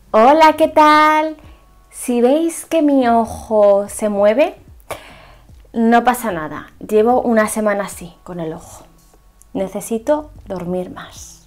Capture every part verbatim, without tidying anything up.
Hola, ¿qué tal? Si veis que mi ojo se mueve, no pasa nada. Llevo una semana así, con el ojo. Necesito dormir más.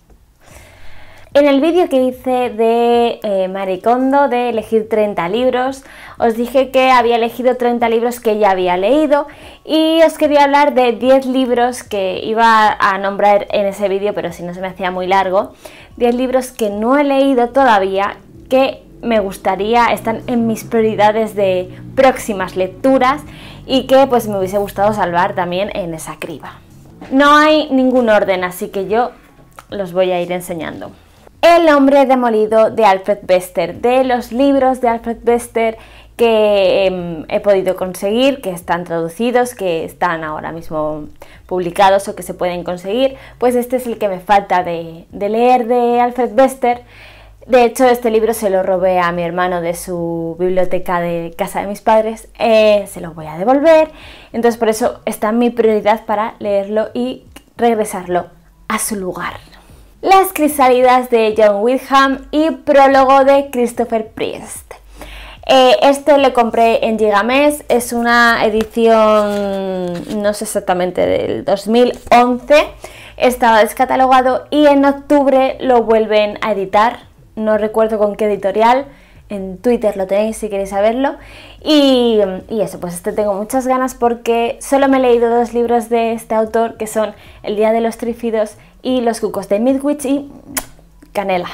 En el vídeo que hice de eh, Marie Kondo, de elegir treinta libros, os dije que había elegido treinta libros que ya había leído y os quería hablar de diez libros que iba a nombrar en ese vídeo, pero si no se me hacía muy largo. diez libros que no he leído todavía, que me gustaría, están en mis prioridades de próximas lecturas y que pues me hubiese gustado salvar también en esa criba. No hay ningún orden, así que yo los voy a ir enseñando. El hombre demolido de Alfred Bester, de los libros de Alfred Bester que eh, he podido conseguir, que están traducidos, que están ahora mismo publicados o que se pueden conseguir, pues este es el que me falta de, de leer de Alfred Bester. De hecho, este libro se lo robé a mi hermano de su biblioteca de casa de mis padres, eh, se lo voy a devolver, entonces por eso está en mi prioridad para leerlo y regresarlo a su lugar. Las crisálidas de John Wyndham y prólogo de Christopher Priest. Eh, este lo compré en Gigamés, es una edición, no sé exactamente, del dos mil once, estaba descatalogado y en octubre lo vuelven a editar. No recuerdo con qué editorial, en Twitter lo tenéis si queréis saberlo. Y, y eso, pues este tengo muchas ganas porque solo me he leído dos libros de este autor, que son El día de los trífidos y Los cucos de Midwich y Canela.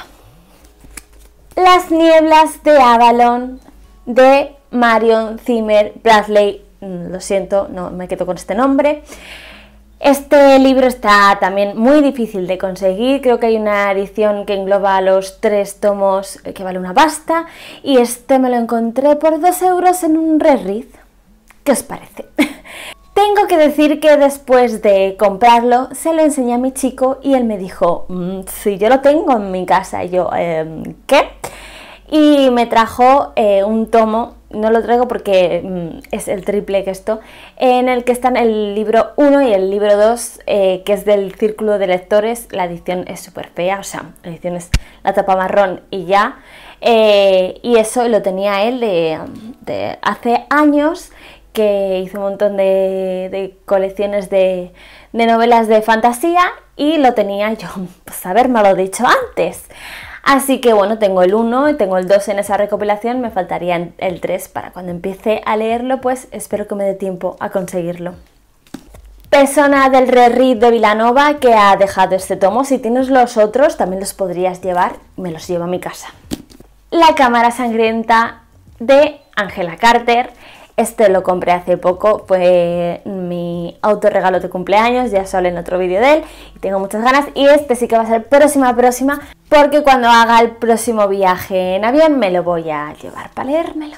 Las nieblas de Avalon de Marion Zimmer Bradley, lo siento, no me quedo con este nombre. Este libro está también muy difícil de conseguir, creo que hay una edición que engloba los tres tomos que vale una pasta y este me lo encontré por dos euros en un Reread. ¿Qué os parece? Tengo que decir que después de comprarlo se lo enseñé a mi chico y él me dijo, mmm, si yo lo tengo en mi casa, y yo, eh, ¿qué? Y me trajo eh, un tomo, no lo traigo porque mmm, es el triple que esto, en el que están el libro uno y el libro dos, eh, que es del Círculo de Lectores. La edición es súper fea, o sea, la edición es la tapa marrón y ya, eh, y eso lo tenía él de, de hace años, que hizo un montón de, de colecciones de, de novelas de fantasía y lo tenía yo, pues haberme lo dicho antes. Así que bueno, tengo el uno y tengo el dos en esa recopilación, me faltaría el tres para cuando empiece a leerlo, pues espero que me dé tiempo a conseguirlo. Persona del Reread de Vilanova, que ha dejado este tomo. Si tienes los otros también los podrías llevar, me los llevo a mi casa. La cámara sangrienta de Angela Carter. Este lo compré hace poco, fue mi autorregalo de cumpleaños, ya os hablé en otro vídeo de él y tengo muchas ganas. Y este sí que va a ser próxima, próxima, porque cuando haga el próximo viaje en avión me lo voy a llevar para leérmelo.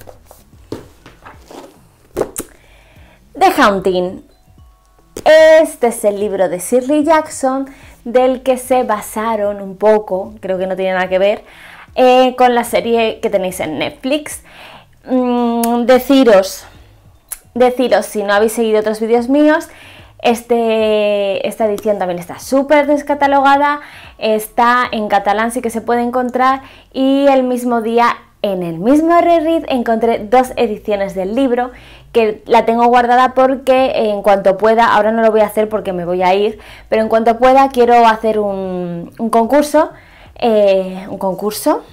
The Haunting. Este es el libro de Shirley Jackson, del que se basaron un poco, creo que no tiene nada que ver, eh, con la serie que tenéis en Netflix. Mm, deciros, deciros, si no habéis seguido otros vídeos míos, este, esta edición también está súper descatalogada, está en catalán, sí que se puede encontrar, y el mismo día, en el mismo Reread, encontré dos ediciones del libro, que la tengo guardada porque en cuanto pueda, ahora no lo voy a hacer porque me voy a ir, pero en cuanto pueda quiero hacer un, un concurso, eh, un concurso...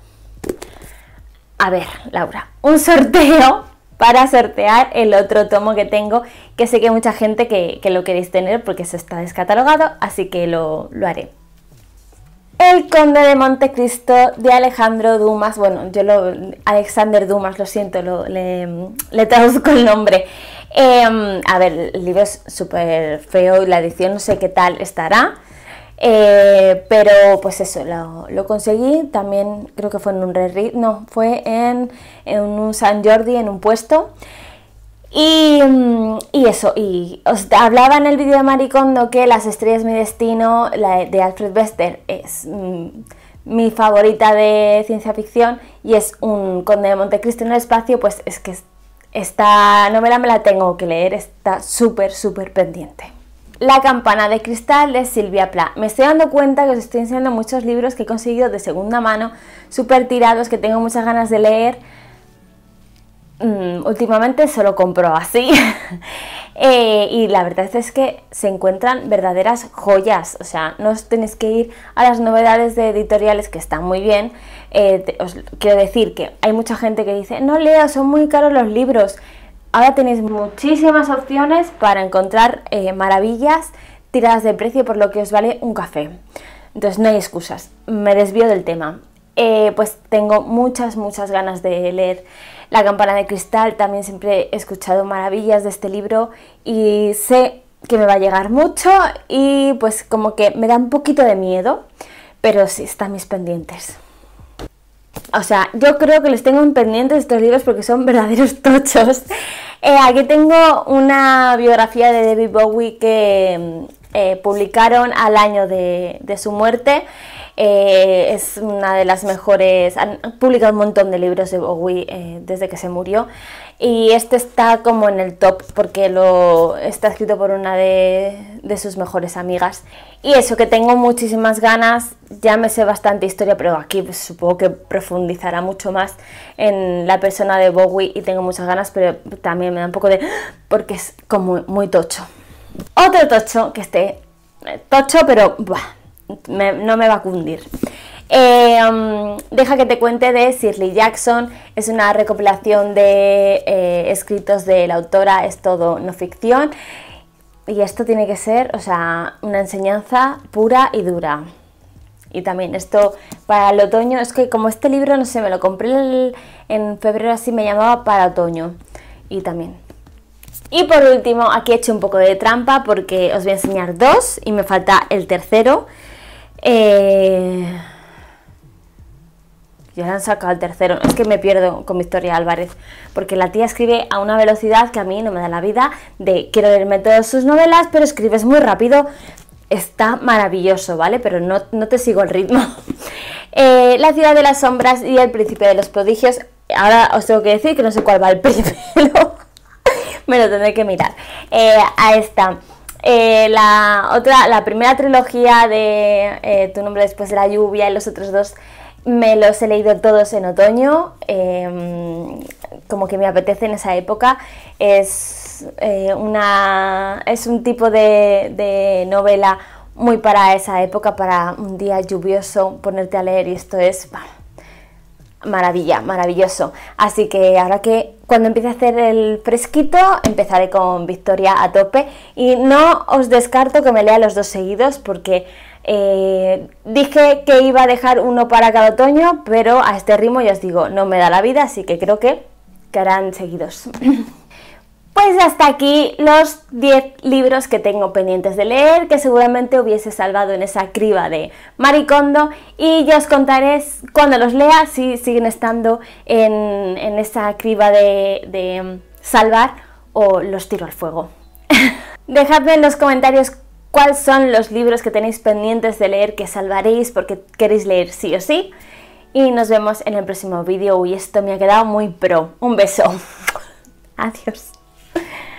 A ver, Laura, un sorteo para sortear el otro tomo que tengo, que sé que hay mucha gente que, que lo queréis tener porque eso está descatalogado, así que lo, lo haré. El Conde de Montecristo de Alejandro Dumas, bueno, yo lo, Alexander Dumas, lo siento, lo, le, le traduzco el nombre. Eh, a ver, el libro es súper feo y la edición no sé qué tal estará. Eh, pero pues eso, lo, lo conseguí, también creo que fue en un Reread, no, fue en, en un Sant Jordi, en un puesto, y, y eso, y os hablaba en el vídeo de Marie Kondo que Las estrellas mi destino, la de Alfred Bester, es mm, mi favorita de ciencia ficción, y es un Conde de Montecristo en el espacio, pues es que esta novela me la tengo que leer, está súper, súper pendiente. La campana de cristal de Silvia Plath. Me estoy dando cuenta que os estoy enseñando muchos libros que he conseguido de segunda mano, súper tirados, que tengo muchas ganas de leer. Mm, últimamente solo compro así. eh, y la verdad es que se encuentran verdaderas joyas. O sea, no os tenéis que ir a las novedades de editoriales, que están muy bien. Eh, te, os quiero decir que hay mucha gente que dice, no leo, son muy caros los libros. Ahora tenéis muchísimas opciones para encontrar eh, maravillas tiradas de precio por lo que os vale un café. Entonces no hay excusas, me desvío del tema. Eh, pues tengo muchas, muchas ganas de leer La campana de cristal. También siempre he escuchado maravillas de este libro y sé que me va a llegar mucho y pues como que me da un poquito de miedo, pero sí, están mis pendientes. O sea, yo creo que les tengo en pendientes estos libros porque son verdaderos tochos. Eh, aquí tengo una biografía de David Bowie que eh, publicaron al año de, de su muerte. Eh, es una de las mejores, han publicado un montón de libros de Bowie eh, desde que se murió, y este está como en el top porque lo está escrito por una de, de sus mejores amigas. Y eso, que tengo muchísimas ganas, ya me sé bastante historia, pero aquí pues, supongo que profundizará mucho más en la persona de Bowie y tengo muchas ganas, pero también me da un poco de... porque es como muy tocho. Otro tocho, que esté tocho, pero... buah, Me, no me va a cundir. Eh, um, deja que te cuente de Shirley Jackson. Es una recopilación de eh, escritos de la autora, es todo no ficción. Y esto tiene que ser, o sea, una enseñanza pura y dura. Y también esto para el otoño, es que como este libro, no sé, me lo compré el, en febrero, así me llamaba para otoño. Y también. Y por último, aquí he hecho un poco de trampa porque os voy a enseñar dos y me falta el tercero. Eh... Ya le han sacado el tercero, es que me pierdo con Victoria Álvarez, porque la tía escribe a una velocidad que a mí no me da la vida, de quiero leerme todas sus novelas, pero escribes muy rápido, está maravilloso, ¿vale? Pero no, no te sigo el ritmo. Eh, La ciudad de las sombras y El príncipe de los prodigios. Ahora os tengo que decir que no sé cuál va el primero, me lo tendré que mirar. Eh, a esta... Eh, la otra, la primera trilogía de eh, Tu nombre después de la lluvia y los otros dos me los he leído todos en otoño, eh, como que me apetece en esa época. Es, eh, una, es un tipo de, de novela muy para esa época, para un día lluvioso, ponerte a leer, y esto es... bah, maravilla, maravilloso. Así que ahora que cuando empiece a hacer el fresquito empezaré con Victoria a tope, y no os descarto que me lea los dos seguidos porque eh, dije que iba a dejar uno para cada otoño, pero a este ritmo ya os digo, no me da la vida, así que creo que, que harán seguidos. Pues hasta aquí los diez libros que tengo pendientes de leer, que seguramente hubiese salvado en esa criba de Marie Kondo, y ya os contaré cuando los lea si siguen estando en, en esa criba de, de salvar o los tiro al fuego. Dejadme en los comentarios cuáles son los libros que tenéis pendientes de leer que salvaréis porque queréis leer sí o sí, y nos vemos en el próximo vídeo. Uy, esto me ha quedado muy pro. Un beso. Adiós.